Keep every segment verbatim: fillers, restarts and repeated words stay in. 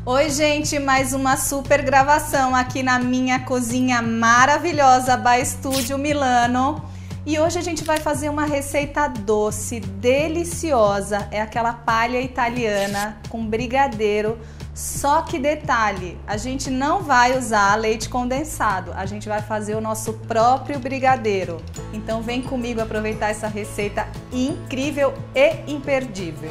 Oi, gente, mais uma super gravação aqui na minha cozinha maravilhosa by Studio Milano. E hoje a gente vai fazer uma receita doce, deliciosa. É aquela palha italiana com brigadeiro. Só que detalhe, a gente não vai usar leite condensado, a gente vai fazer o nosso próprio brigadeiro. Então vem comigo aproveitar essa receita incrível e imperdível.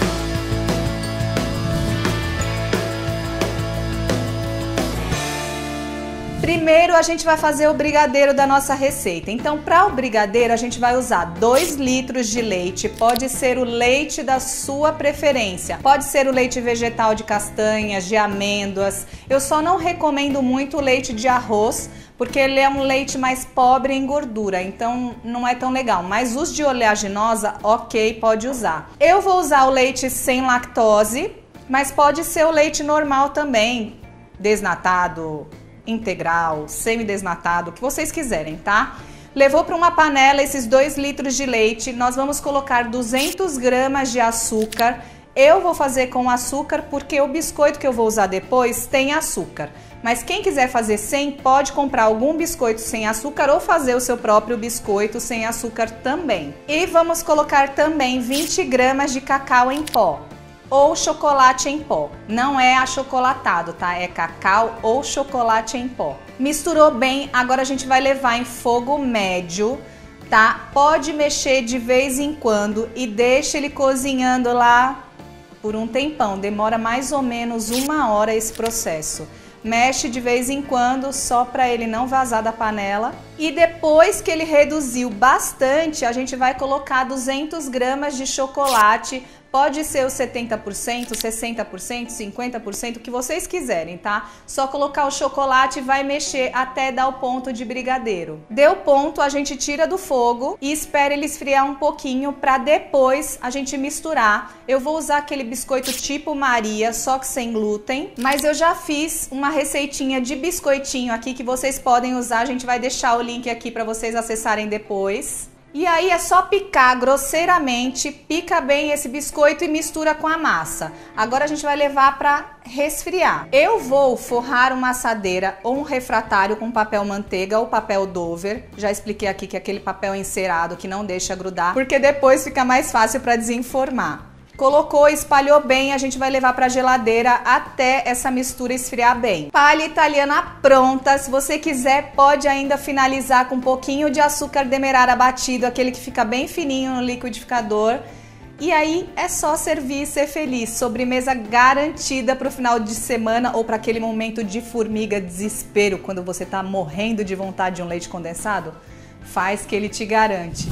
Primeiro a gente vai fazer o brigadeiro da nossa receita. Então, para o brigadeiro a gente vai usar dois litros de leite. Pode ser o leite da sua preferência. Pode ser o leite vegetal de castanhas, de amêndoas. Eu só não recomendo muito o leite de arroz, porque ele é um leite mais pobre em gordura, então não é tão legal. Mas os de oleaginosa, ok, pode usar. Eu vou usar o leite sem lactose, mas pode ser o leite normal também, desnatado, integral, semi-desnatado, o que vocês quiserem, tá? Levou para uma panela esses dois litros de leite, nós vamos colocar duzentas gramas de açúcar. Eu vou fazer com açúcar porque o biscoito que eu vou usar depois tem açúcar. Mas quem quiser fazer sem, pode comprar algum biscoito sem açúcar ou fazer o seu próprio biscoito sem açúcar também. E vamos colocar também vinte gramas de cacau em pó ou chocolate em pó. Não é achocolatado, tá? É cacau ou chocolate em pó. Misturou bem, agora a gente vai levar em fogo médio, tá? Pode mexer de vez em quando e deixa ele cozinhando lá por um tempão. Demora mais ou menos uma hora esse processo. Mexe de vez em quando, só para ele não vazar da panela. E depois que ele reduziu bastante, a gente vai colocar duzentas gramas de chocolate. Pode ser o setenta por cento, sessenta por cento, cinquenta por cento, o que vocês quiserem, tá? Só colocar o chocolate e vai mexer até dar o ponto de brigadeiro. Deu ponto, a gente tira do fogo e espera ele esfriar um pouquinho para depois a gente misturar. Eu vou usar aquele biscoito tipo Maria, só que sem glúten, mas eu já fiz uma receitinha de biscoitinho aqui que vocês podem usar. A gente vai deixar o link aqui para vocês acessarem depois. E aí é só picar grosseiramente, pica bem esse biscoito e mistura com a massa. Agora a gente vai levar para resfriar. Eu vou forrar uma assadeira ou um refratário com papel manteiga ou papel Dover. Já expliquei aqui que é aquele papel encerado que não deixa grudar, porque depois fica mais fácil para desenformar. Colocou, espalhou bem, a gente vai levar para a geladeira até essa mistura esfriar bem. Palha italiana pronta. Se você quiser, pode ainda finalizar com um pouquinho de açúcar demerara batido, aquele que fica bem fininho no liquidificador. E aí é só servir e ser feliz. Sobremesa garantida para o final de semana ou para aquele momento de formiga, desespero, quando você está morrendo de vontade de um leite condensado. Faz que ele te garante.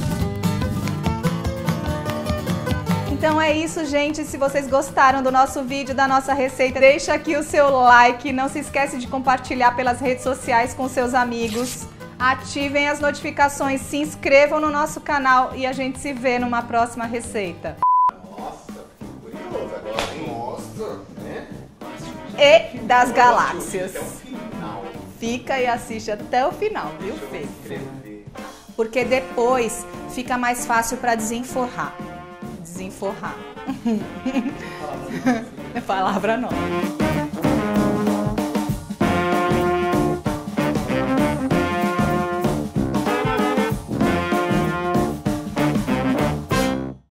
Então é isso, gente. Se vocês gostaram do nosso vídeo, da nossa receita, deixa aqui o seu like. Não se esquece de compartilhar pelas redes sociais com seus amigos. Ativem as notificações, se inscrevam no nosso canal e a gente se vê numa próxima receita. Nossa, curioso agora, hein? Nossa, né? E das galáxias. Até o final. Fica e assiste até o final, viu, Fê? Porque depois fica mais fácil para desenforrar. Desenforrar. É palavra nova.